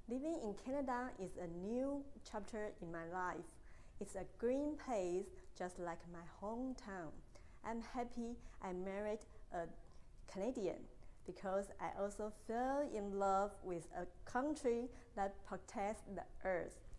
Living in Canada is a new chapter in my life. It's a green place just like my hometown. I'm happy I married a Canadian because I also fell in love with a country that protects the earth.